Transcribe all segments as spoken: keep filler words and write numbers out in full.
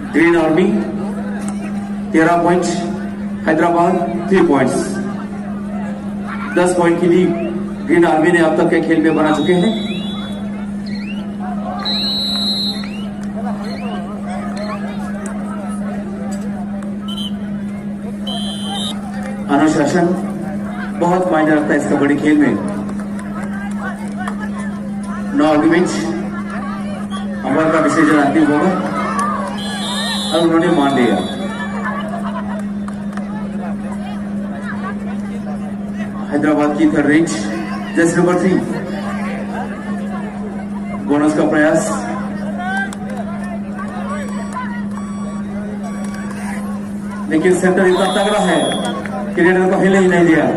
Green army तेरह point, Hyderabad three points. दस point की लीड ग्रीन आर्मी ने अब तक के खेल में बना चुके हैं। अनुशासन बहुत मायने रखता है इस कबड्डी खेल में। नो आर्ग्यूमेंट, अमर का डिसीजन अंतिम होगा और उन्होंने मान लिया। हैदराबाद की third range just number three, bonus का प्रयास। लेकिन सेंटर इतना तगड़ा है कि रेडर को हिले ही नहीं दिया।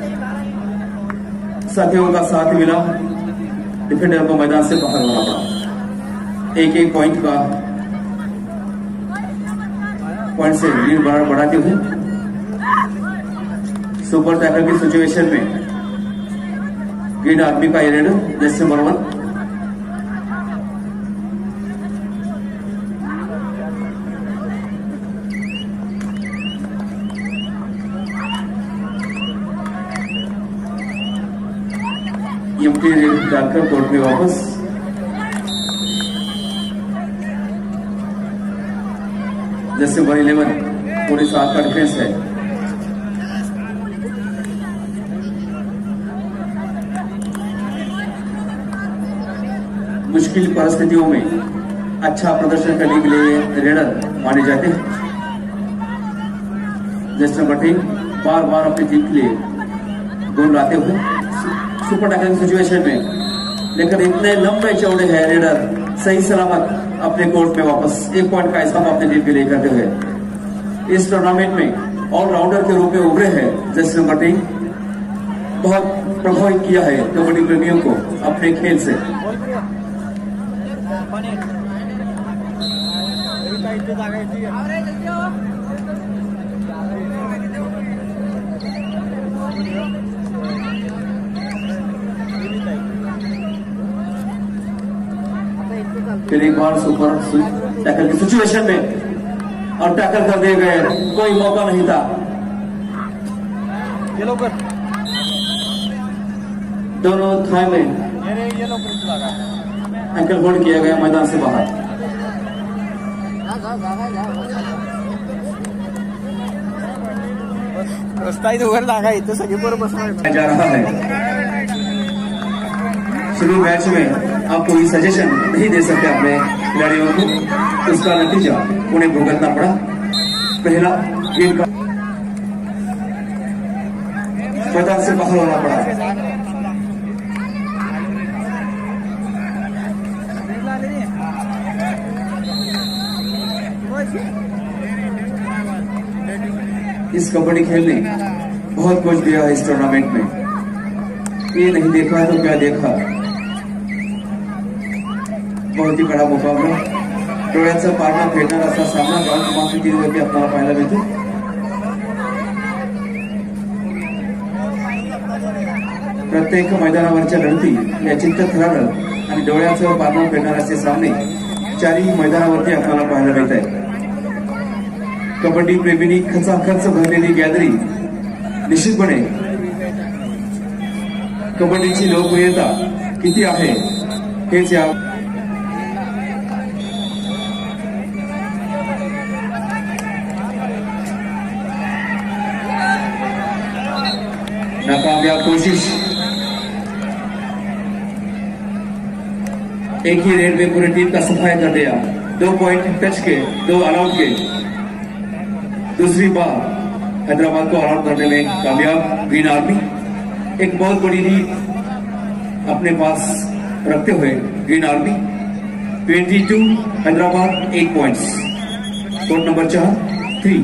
साथियों का साथ मिला, डिफेंडर को मैदान से बाहर होना पड़ा। एक एक पॉइंट का पॉइंट से लीड बढ़ाते हुए सुपर टैकल की सिचुएशन में ग्रीन आर्मी का रेडर जैसे नंबर वन। एम्प्टी रेड डालकर कोर्ट में वापस। जैसे नंबर इलेवन पूरे सात का डिफेंस है। मुश्किल परिस्थितियों में अच्छा प्रदर्शन करने के लिए रेडर माने जाते हैं। जस्ट नंबर टेन बार बार अपनी टीम के लिए गोल लाते हुए सुपर टैकल सिचुएशन में, लेकिन इतने लंबे चौड़े हैं रेडर सही सलामत अपने कोर्ट में वापस। एक पॉइंट का हिसाब अपने टीम के लिए करते हुए इस टूर्नामेंट में ऑलराउंडर के रूप में उभरे हैं। जस्ट नंबर टेन बहुत प्रभावित किया है कबड्डी प्रेमियों को अपने खेल से। फिर एक बार सुपर टैकल की सिचुएशन में और टैकल कर दिए गए, कोई मौका नहीं था। दोनों थाई में एंकल होल्ड किया गया, मैदान से बाहर। जा रहा है शुरू मैच में आप कोई सजेशन नहीं दे सकते अपने खिलाड़ियों को, तो उसका नतीजा उन्हें भुगतना पड़ा। पहला गेम का मैदान से बाहर होना पड़ा। इस कबड्डी खेल ने बहुत कुछ दिया है इस टूर्नामेंट में। ये नहीं देखा तो क्या देखा, बहुत ही बड़ा मुकाबला। डोळ्यांचा पारणा फेडणार असा सामना गाव क्रमांक तीन वरती आपल्याला पाहायला मिळतो। प्रत्येक मैदानावरच्या लढती या चित्तथरारक आणि डोळ्याचं पारणा फेडणार असे सामने चारही मैदानावरती आपल्याला पाहायला मिळत आहेत। कबड्डी प्रेमींनी खचाखच भरलेली गॅदरिंग निश्चितपणे कबड्डीची लोकप्रियता किती आहे हेच या नाकामयाब कोशिश। एक ही रेड में पूरी टीम का सफाया कर दिया। दो पॉइंट टच के, दो ऑलआउट के। दूसरी बार हैदराबाद को ऑलआउट करने में कामयाब ग्रीन आर्मी। एक बहुत बड़ी लीड अपने पास रखते हुए ग्रीन आर्मी बाईस, Hyderabad eight points. Court number चार थ्री।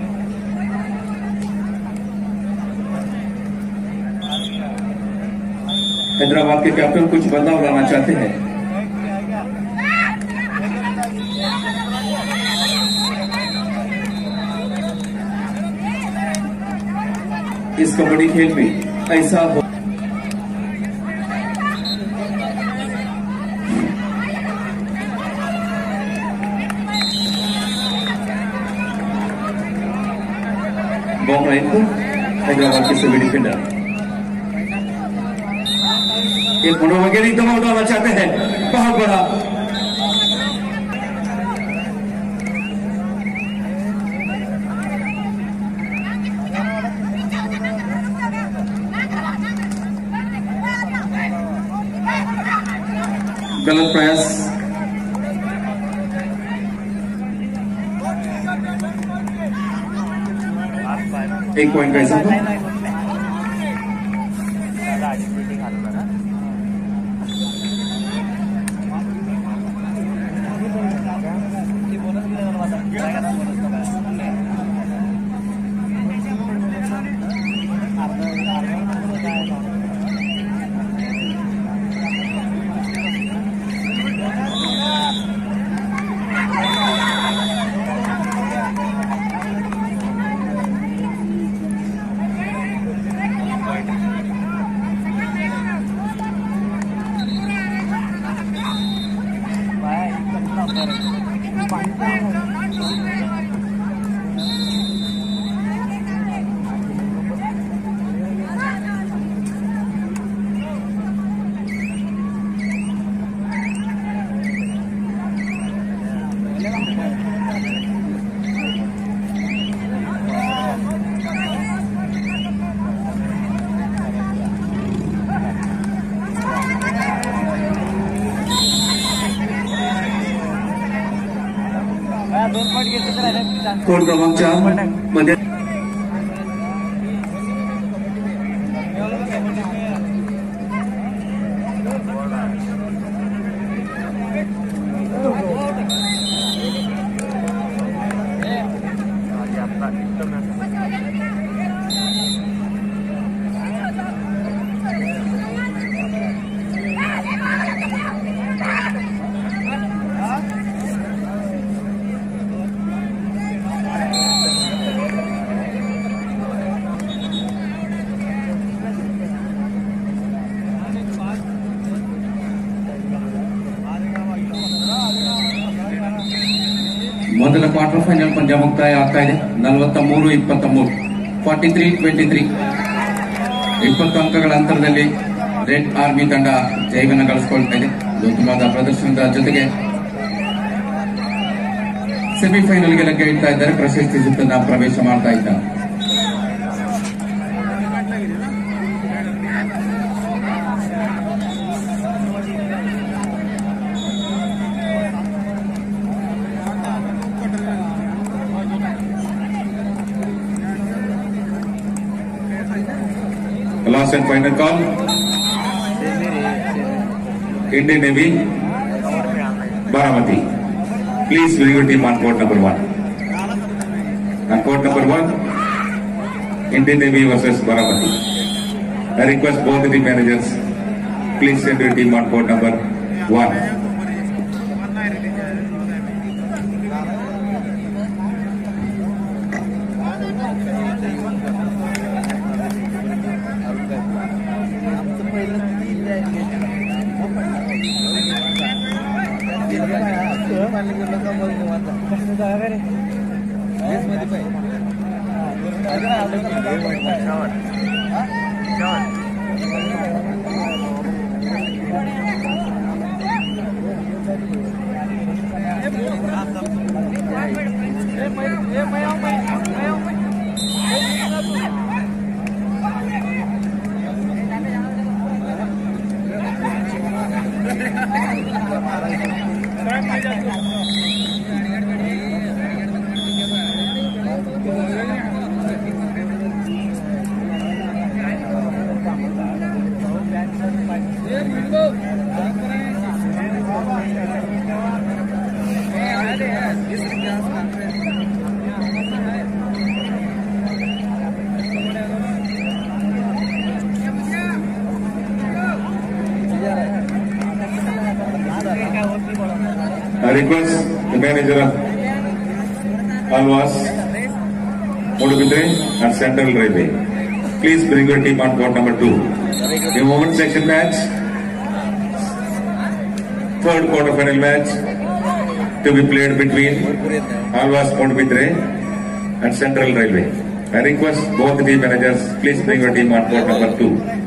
हैदराबाद के कैप्टन कुछ बदलाव लाना चाहते हैं। इस कबड्डी खेल में ऐसा हो बॉल इनपुट हैदराबाद के सभी डिफेंडर एक मनोवैज्ञानिक दबाव डालना चाहते हैं बहुत बड़ा। गलत प्रयास, एक पॉइंट का हिसाब। कोड क्रमांक चार मध्ये ಮೊದಲ ಕ್ವಾರ್ಟರ್ ಫೈನಲ್ ಪಂದ್ಯ ಮುಕ್ತಾಯ ಆಗ್ತಾ ಇದೆ. ನಲವತ್ತ ಮೂರು ಇಪ್ಪತ್ತ ಮೂರು ಫಾರ್ಟಿ ತ್ರೀ ಟ್ವೆಂಟಿ ತ್ರೀ ಇಪ್ಪತ್ತು ಅಂಕಗಳ ಅಂತರದಲ್ಲಿ ರೆಡ್ ಆರ್ಮಿ ತಂಡ ಜಯವನ್ನು ಗಳಿಸಿಕೊಳ್ತಾ ಇದೆ. ಉತ್ತಮವಾದ ಪ್ರದರ್ಶನದ ಜೊತೆಗೆ ಸೆಮಿಫೈನಲ್ಗೆ ಲಗ್ಗೆ ಇಡ್ತಾ ಇದ್ದಾರೆ. ಪ್ರಶಸ್ತಿ ಸುತ್ತನ್ನ ಪ್ರವೇಶ ಮಾಡ್ತಾ ಇದ್ದಾರೆ. Last and final call. Indian Navy, Baramati. Please bring your team on court number one. On court number one, Indian Navy versus Baramati. I request both the managers, please send your team on court number one. I request the manager of Alwas, Modupidre and Central Railway, please bring your team on court number two. The women's section match, third quarter final match to be played between Alwas, Modupidre and Central Railway. I request both the team managers, please bring your team on court number two.